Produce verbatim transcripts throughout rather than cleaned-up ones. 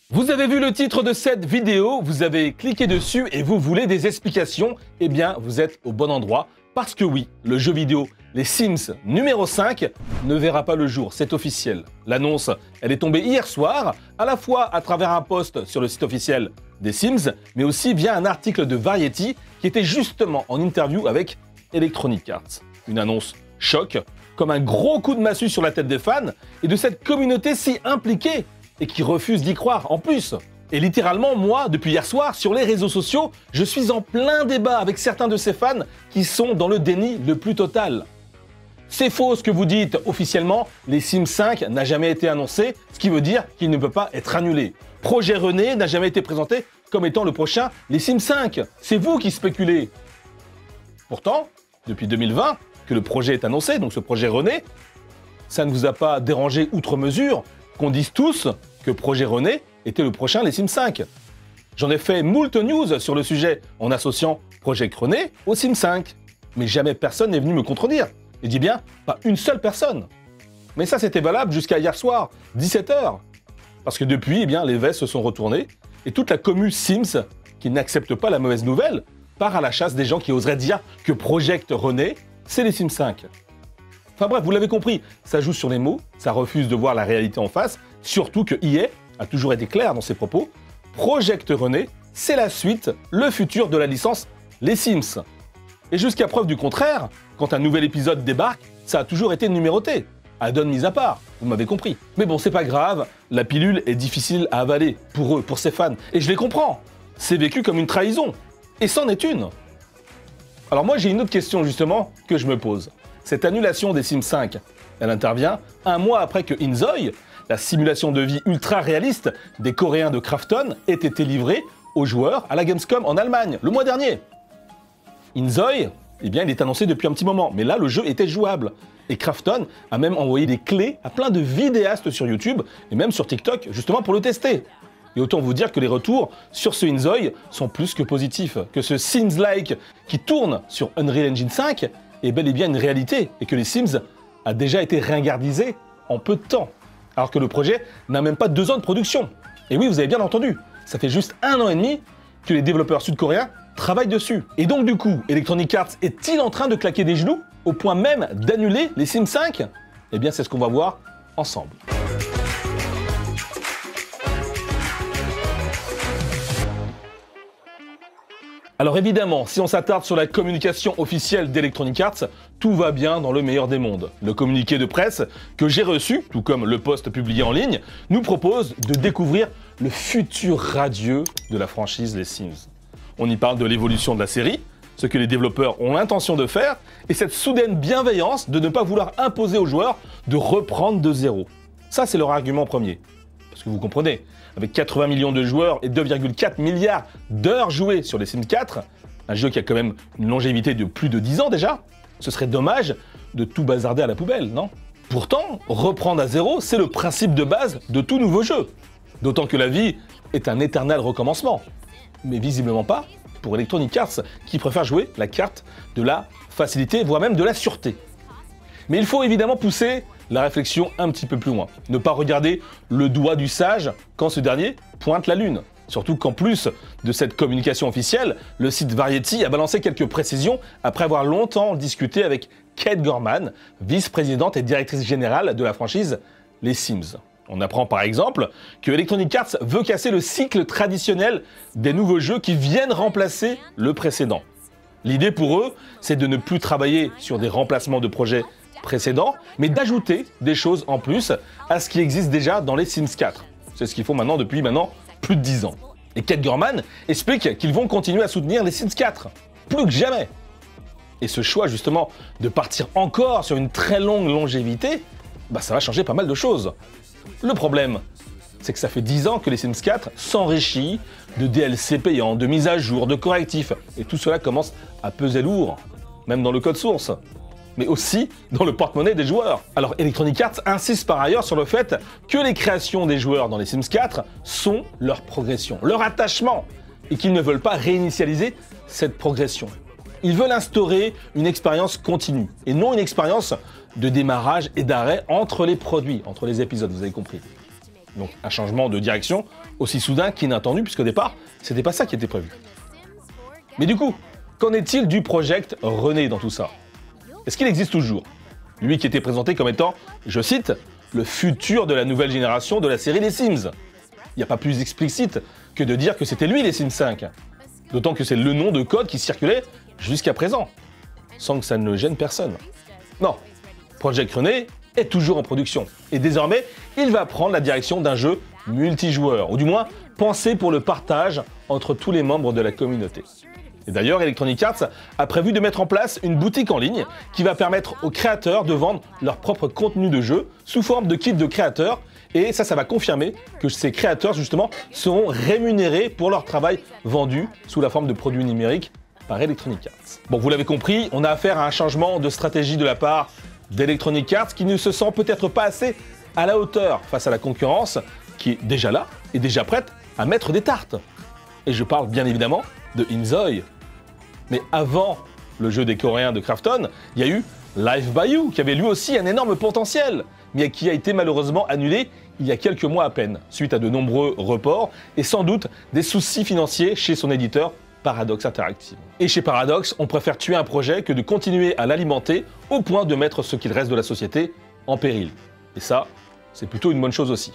Vous avez vu le titre de cette vidéo, vous avez cliqué dessus et vous voulez des explications? Eh bien, vous êtes au bon endroit. Parce que oui, le jeu vidéo Les Sims numéro cinq ne verra pas le jour, c'est officiel. L'annonce, elle est tombée hier soir, à la fois à travers un post sur le site officiel des Sims, mais aussi via un article de Variety qui était justement en interview avec Electronic Arts. Une annonce choc, comme un gros coup de massue sur la tête des fans et de cette communauté si impliquée et qui refuse d'y croire en plus. Et littéralement, moi, depuis hier soir, sur les réseaux sociaux, je suis en plein débat avec certains de ces fans qui sont dans le déni le plus total. C'est faux ce que vous dites, officiellement, les Sims cinq n'a jamais été annoncé, ce qui veut dire qu'il ne peut pas être annulé. Projet René n'a jamais été présenté comme étant le prochain Les Sims cinq. C'est vous qui spéculez. Pourtant, depuis deux mille vingt, que le projet est annoncé, donc ce projet René, ça ne vous a pas dérangé outre mesure qu'on dise tous que Projet René était le prochain Les Sims cinq. J'en ai fait moult news sur le sujet en associant Project René au Sims cinq. Mais jamais personne n'est venu me contredire. Et dis bien, pas une seule personne. Mais ça, c'était valable jusqu'à hier soir, dix-sept heures. Parce que depuis, eh bien, les vestes se sont retournées et toute la commu Sims, qui n'accepte pas la mauvaise nouvelle, part à la chasse des gens qui oseraient dire que Project René, c'est les Sims cinq. Enfin bref, vous l'avez compris, ça joue sur les mots, ça refuse de voir la réalité en face, surtout que E A a toujours été clair dans ses propos. Project René, c'est la suite, le futur de la licence Les Sims. Et jusqu'à preuve du contraire, quand un nouvel épisode débarque, ça a toujours été numéroté. Add-on mis à part, vous m'avez compris. Mais bon, c'est pas grave, la pilule est difficile à avaler, pour eux, pour ses fans. Et je les comprends, c'est vécu comme une trahison. Et c'en est une. Alors moi, j'ai une autre question justement que je me pose. Cette annulation des Sims cinq, elle intervient un mois après que Inzoi, la simulation de vie ultra réaliste des Coréens de Krafton, ait été livrée aux joueurs à la Gamescom en Allemagne, le mois dernier. Inzoi, eh bien, il est annoncé depuis un petit moment, mais là, le jeu était jouable. Et Krafton a même envoyé des clés à plein de vidéastes sur YouTube et même sur TikTok, justement pour le tester. Et autant vous dire que les retours sur ce Inzoi sont plus que positifs, que ce Sims-like qui tourne sur Unreal Engine cinq est bel et bien une réalité, et que les Sims a déjà été ringardisé en peu de temps, alors que le projet n'a même pas deux ans de production. Et oui, vous avez bien entendu, ça fait juste un an et demi que les développeurs sud-coréens travaillent dessus. Et donc du coup, Electronic Arts est-il en train de claquer des genoux, au point même d'annuler les Sims cinq? Eh bien, c'est ce qu'on va voir ensemble. Alors évidemment, si on s'attarde sur la communication officielle d'Electronic Arts, tout va bien dans le meilleur des mondes. Le communiqué de presse que j'ai reçu, tout comme le post publié en ligne, nous propose de découvrir le futur radieux de la franchise Les Sims. On y parle de l'évolution de la série, ce que les développeurs ont l'intention de faire, et cette soudaine bienveillance de ne pas vouloir imposer aux joueurs de reprendre de zéro. Ça, c'est leur argument premier. Parce que vous comprenez, avec quatre-vingts millions de joueurs et deux virgule quatre milliards d'heures jouées sur les Sims quatre, un jeu qui a quand même une longévité de plus de dix ans déjà, ce serait dommage de tout bazarder à la poubelle, non? Pourtant, reprendre à zéro, c'est le principe de base de tout nouveau jeu. D'autant que la vie est un éternel recommencement. Mais visiblement pas pour Electronic Arts, qui préfère jouer la carte de la facilité, voire même de la sûreté. Mais il faut évidemment pousser la réflexion un petit peu plus loin. Ne pas regarder le doigt du sage quand ce dernier pointe la lune. Surtout qu'en plus de cette communication officielle, le site Variety a balancé quelques précisions après avoir longtemps discuté avec Kate Gorman, vice-présidente et directrice générale de la franchise Les Sims. On apprend par exemple que Electronic Arts veut casser le cycle traditionnel des nouveaux jeux qui viennent remplacer le précédent. L'idée pour eux, c'est de ne plus travailler sur des remplacements de projets précédents, mais d'ajouter des choses en plus à ce qui existe déjà dans les Sims quatre. C'est ce qu'ils font maintenant depuis maintenant plus de dix ans. Et Kate Gorman explique qu'ils vont continuer à soutenir les Sims quatre, plus que jamais. Et ce choix justement de partir encore sur une très longue longévité, bah ça va changer pas mal de choses. Le problème, c'est que ça fait dix ans que les Sims quatre s'enrichit de D L C payants, de mises à jour, de correctifs, et tout cela commence à peser lourd, même dans le code source, mais aussi dans le porte-monnaie des joueurs. Alors Electronic Arts insiste par ailleurs sur le fait que les créations des joueurs dans les Sims quatre sont leur progression, leur attachement, et qu'ils ne veulent pas réinitialiser cette progression. Ils veulent instaurer une expérience continue, et non une expérience de démarrage et d'arrêt entre les produits, entre les épisodes, vous avez compris. Donc un changement de direction aussi soudain qu'inattendu, puisqu'au départ, c'était pas ça qui était prévu. Mais du coup, qu'en est-il du Project René dans tout ça? Est-ce qu'il existe toujours? Lui qui était présenté comme étant, je cite, le futur de la nouvelle génération de la série des Sims. Il n'y a pas plus explicite que de dire que c'était lui les Sims cinq. D'autant que c'est le nom de code qui circulait jusqu'à présent, sans que ça ne gêne personne. Non, Project René est toujours en production. Et désormais, il va prendre la direction d'un jeu multijoueur, ou du moins pensé pour le partage entre tous les membres de la communauté. Et d'ailleurs, Electronic Arts a prévu de mettre en place une boutique en ligne qui va permettre aux créateurs de vendre leur propre contenu de jeu sous forme de kit de créateurs. Et ça, ça va confirmer que ces créateurs, justement, seront rémunérés pour leur travail vendu sous la forme de produits numériques par Electronic Arts. Bon, vous l'avez compris, on a affaire à un changement de stratégie de la part d'Electronic Arts qui ne se sent peut-être pas assez à la hauteur face à la concurrence qui est déjà là et déjà prête à mettre des tartes. Et je parle bien évidemment de Inzoi. Mais avant le jeu des Coréens de Krafton, il y a eu Live by You qui avait lui aussi un énorme potentiel, mais qui a été malheureusement annulé il y a quelques mois à peine, suite à de nombreux reports et sans doute des soucis financiers chez son éditeur Paradox Interactive. Et chez Paradox, on préfère tuer un projet que de continuer à l'alimenter au point de mettre ce qu'il reste de la société en péril. Et ça, c'est plutôt une bonne chose aussi.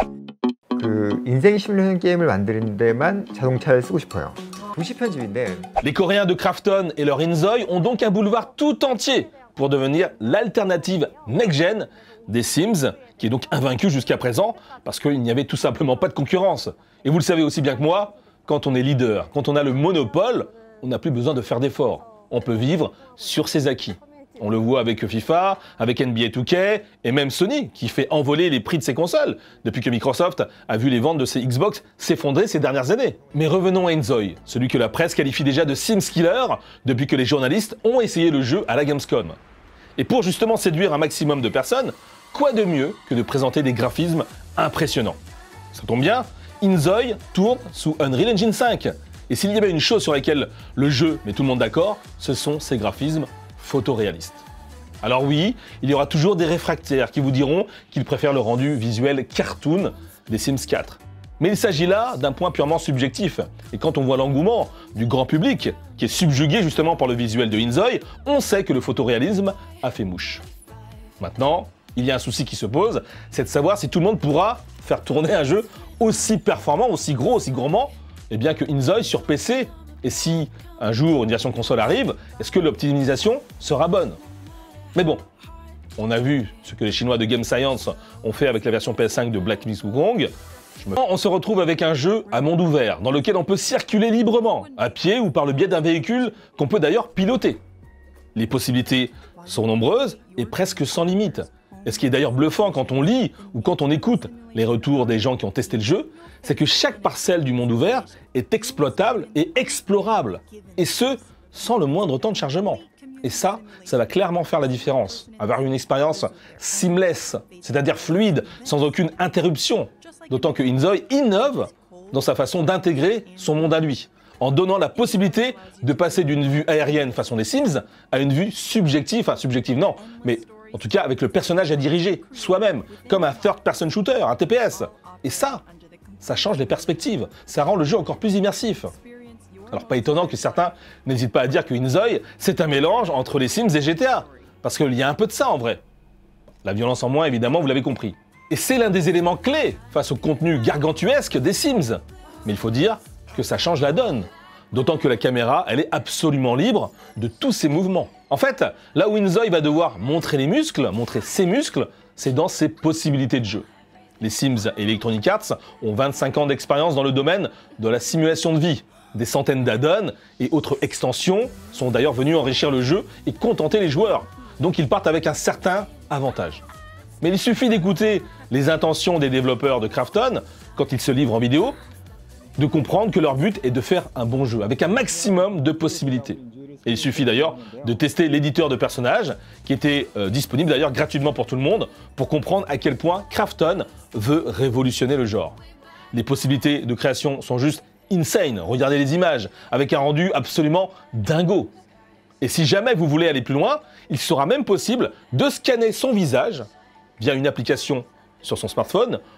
그 인생 시뮬레이션 게임을 만드는 데만 자동차를 쓰고 싶어요. 도시 편집인데. Les Coréens de Krafton et leur Inzoi ont donc un boulevard tout entier pour devenir l'alternative next-gen des Sims, qui est donc invaincu jusqu'à présent parce qu'il n'y avait tout simplement pas de concurrence. Et vous le savez aussi bien que moi, quand on est leader, quand on a le monopole, on n'a plus besoin de faire d'efforts. On peut vivre sur ses acquis. On le voit avec FIFA, avec N B A deux K et même Sony qui fait envoler les prix de ses consoles depuis que Microsoft a vu les ventes de ses Xbox s'effondrer ces dernières années. Mais revenons à Inzoi, celui que la presse qualifie déjà de Sims Killer depuis que les journalistes ont essayé le jeu à la Gamescom. Et pour justement séduire un maximum de personnes, quoi de mieux que de présenter des graphismes impressionnants? Ça tombe bien, Inzoi tourne sous Unreal Engine cinq. Et s'il y avait une chose sur laquelle le jeu met tout le monde d'accord, ce sont ses graphismes photoréalistes. Alors oui, il y aura toujours des réfractaires qui vous diront qu'ils préfèrent le rendu visuel cartoon des Sims quatre. Mais il s'agit là d'un point purement subjectif. Et quand on voit l'engouement du grand public, qui est subjugué justement par le visuel de Inzoi, on sait que le photoréalisme a fait mouche. Maintenant, il y a un souci qui se pose, c'est de savoir si tout le monde pourra faire tourner un jeu aussi performant, aussi gros, aussi gourmand, et bien que Inzoi sur P C. Et si un jour une version console arrive, est-ce que l'optimisation sera bonne? Mais bon, on a vu ce que les Chinois de Game Science ont fait avec la version P S cinq de Black Myth Wukong. Me... On se retrouve avec un jeu à monde ouvert, dans lequel on peut circuler librement, à pied ou par le biais d'un véhicule qu'on peut d'ailleurs piloter. Les possibilités sont nombreuses et presque sans limite. Et ce qui est d'ailleurs bluffant quand on lit ou quand on écoute les retours des gens qui ont testé le jeu, c'est que chaque parcelle du monde ouvert est exploitable et explorable. Et ce, sans le moindre temps de chargement. Et ça, ça va clairement faire la différence. Avoir une expérience seamless, c'est-à-dire fluide, sans aucune interruption. D'autant que Inzoi innove dans sa façon d'intégrer son monde à lui, en donnant la possibilité de passer d'une vue aérienne façon des Sims à une vue subjective, enfin subjective non, mais en tout cas avec le personnage à diriger, soi-même, comme un third-person shooter, un T P S. Et ça, ça change les perspectives, ça rend le jeu encore plus immersif. Alors pas étonnant que certains n'hésitent pas à dire que Inzoi, c'est un mélange entre les Sims et G T A, parce qu'il y a un peu de ça en vrai. La violence en moins, évidemment, vous l'avez compris. Et c'est l'un des éléments clés face au contenu gargantuesque des Sims. Mais il faut dire que ça change la donne. D'autant que la caméra, elle est absolument libre de tous ses mouvements. En fait, là où Inzoi va devoir montrer les muscles, montrer ses muscles, c'est dans ses possibilités de jeu. Les Sims et Electronic Arts ont vingt-cinq ans d'expérience dans le domaine de la simulation de vie. Des centaines d'add-ons et autres extensions sont d'ailleurs venus enrichir le jeu et contenter les joueurs. Donc ils partent avec un certain avantage. Mais il suffit d'écouter les intentions des développeurs de Krafton quand ils se livrent en vidéo, de comprendre que leur but est de faire un bon jeu, avec un maximum de possibilités. Et il suffit d'ailleurs de tester l'éditeur de personnages, qui était euh, disponible d'ailleurs gratuitement pour tout le monde, pour comprendre à quel point Krafton veut révolutionner le genre. Les possibilités de création sont juste insane, regardez les images, avec un rendu absolument dingo. Et si jamais vous voulez aller plus loin, il sera même possible de scanner son visage via une application sur son smartphone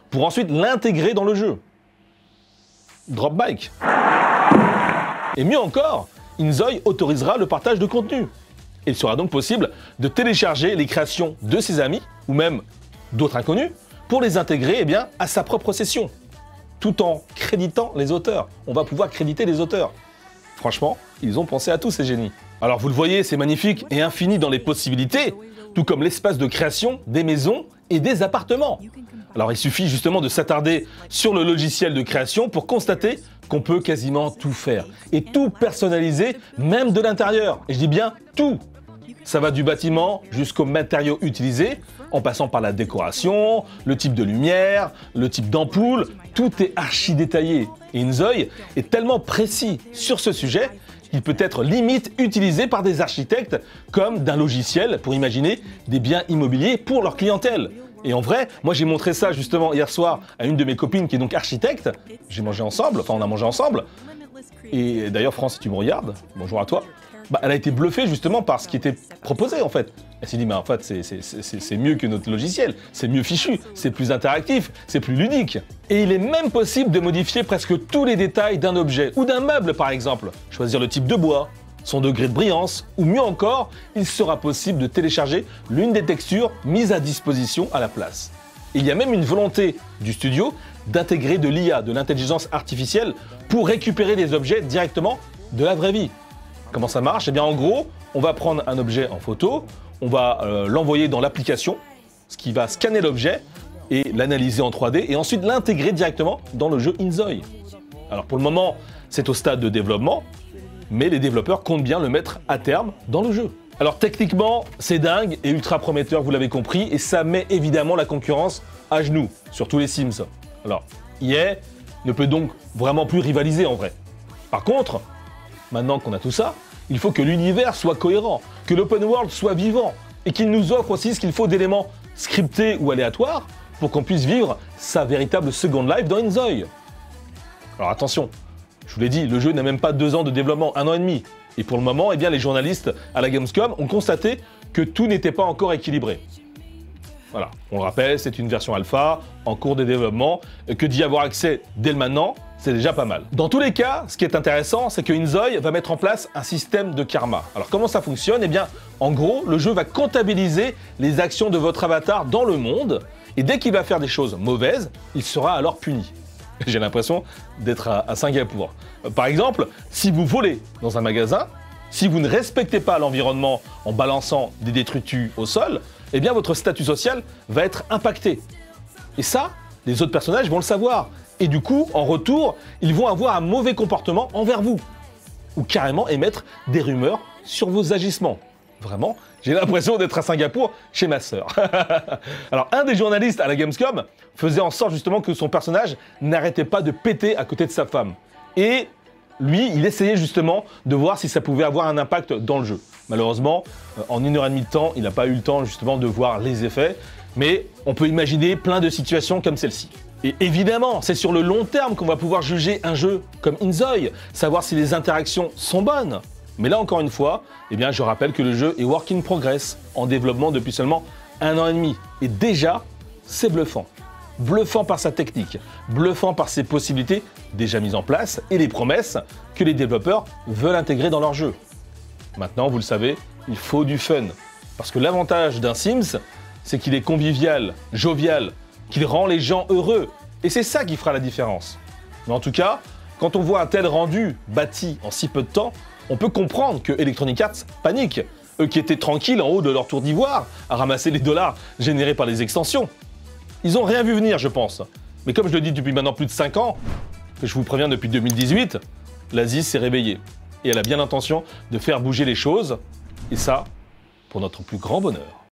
pour ensuite l'intégrer dans le jeu. Dropbike. Et mieux encore, Inzoi autorisera le partage de contenu. Il sera donc possible de télécharger les créations de ses amis, ou même d'autres inconnus, pour les intégrer eh bien, à sa propre session, tout en créditant les auteurs. On va pouvoir créditer les auteurs. Franchement, ils ont pensé à tout ces génies. Alors vous le voyez, c'est magnifique et infini dans les possibilités, tout comme l'espace de création des maisons et des appartements. Alors il suffit justement de s'attarder sur le logiciel de création pour constater qu'on peut quasiment tout faire et tout personnaliser, même de l'intérieur. Et je dis bien tout. Ça va du bâtiment jusqu'aux matériaux utilisés, en passant par la décoration, le type de lumière, le type d'ampoule, tout est archi détaillé. Et Inzoi est tellement précis sur ce sujet qu'il peut être limite utilisé par des architectes comme d'un logiciel pour imaginer des biens immobiliers pour leur clientèle. Et en vrai, moi j'ai montré ça justement hier soir à une de mes copines qui est donc architecte. J'ai mangé ensemble, enfin on a mangé ensemble. Et d'ailleurs France, si tu me regardes, bonjour à toi. Bah, elle a été bluffée justement par ce qui était proposé en fait. Elle s'est dit mais en fait c'est mieux que notre logiciel, c'est mieux fichu, c'est plus interactif, c'est plus ludique. Et il est même possible de modifier presque tous les détails d'un objet ou d'un meuble par exemple. Choisir le type de bois, son degré de brillance, ou mieux encore, il sera possible de télécharger l'une des textures mises à disposition à la place. Et il y a même une volonté du studio d'intégrer de l'I A, de l'intelligence artificielle, pour récupérer des objets directement de la vraie vie. Comment ça marche? Eh bien en gros, on va prendre un objet en photo, on va euh, l'envoyer dans l'application, ce qui va scanner l'objet et l'analyser en trois D et ensuite l'intégrer directement dans le jeu Inzoi. Alors pour le moment, c'est au stade de développement, mais les développeurs comptent bien le mettre à terme dans le jeu. Alors techniquement, c'est dingue et ultra prometteur, vous l'avez compris, et ça met évidemment la concurrence à genoux sur tous les Sims. Alors, E A ne peut donc vraiment plus rivaliser en vrai. Par contre, maintenant qu'on a tout ça, il faut que l'univers soit cohérent, que l'open world soit vivant, et qu'il nous offre aussi ce qu'il faut d'éléments scriptés ou aléatoires pour qu'on puisse vivre sa véritable Second Life dans Inzoi. Alors attention, je vous l'ai dit, le jeu n'a même pas deux ans de développement, un an et demi. Et pour le moment, eh bien, les journalistes à la Gamescom ont constaté que tout n'était pas encore équilibré. Voilà, on le rappelle, c'est une version alpha, en cours de développement, et que d'y avoir accès dès le maintenant, c'est déjà pas mal. Dans tous les cas, ce qui est intéressant, c'est que Inzoi va mettre en place un système de karma. Alors comment ça fonctionne? Eh bien, en gros, le jeu va comptabiliser les actions de votre avatar dans le monde, et dès qu'il va faire des choses mauvaises, il sera alors puni. J'ai l'impression d'être à, à Singapour. Par exemple, si vous volez dans un magasin, si vous ne respectez pas l'environnement en balançant des détritus au sol, eh bien votre statut social va être impacté. Et ça, les autres personnages vont le savoir. Et du coup, en retour, ils vont avoir un mauvais comportement envers vous. Ou carrément émettre des rumeurs sur vos agissements. Vraiment, j'ai l'impression d'être à Singapour chez ma sœur. Alors, un des journalistes à la Gamescom faisait en sorte justement que son personnage n'arrêtait pas de péter à côté de sa femme. Et lui, il essayait justement de voir si ça pouvait avoir un impact dans le jeu. Malheureusement, en une heure et demie de temps, il n'a pas eu le temps justement de voir les effets. Mais on peut imaginer plein de situations comme celle-ci. Et évidemment, c'est sur le long terme qu'on va pouvoir juger un jeu comme Inzoi, savoir si les interactions sont bonnes. Mais là, encore une fois, eh bien, je rappelle que le jeu est work in progress, en développement depuis seulement un an et demi. Et déjà, c'est bluffant. Bluffant par sa technique, bluffant par ses possibilités déjà mises en place et les promesses que les développeurs veulent intégrer dans leur jeu. Maintenant, vous le savez, il faut du fun. Parce que l'avantage d'un Sims, c'est qu'il est convivial, jovial, qu'il rend les gens heureux. Et c'est ça qui fera la différence. Mais en tout cas, quand on voit un tel rendu bâti en si peu de temps, on peut comprendre que Electronic Arts panique. Eux qui étaient tranquilles en haut de leur tour d'ivoire, à ramasser les dollars générés par les extensions. Ils n'ont rien vu venir, je pense. Mais comme je le dis depuis maintenant plus de cinq ans, que je vous préviens depuis deux mille dix-huit, l'Asie s'est réveillée. Et elle a bien l'intention de faire bouger les choses. Et ça, pour notre plus grand bonheur.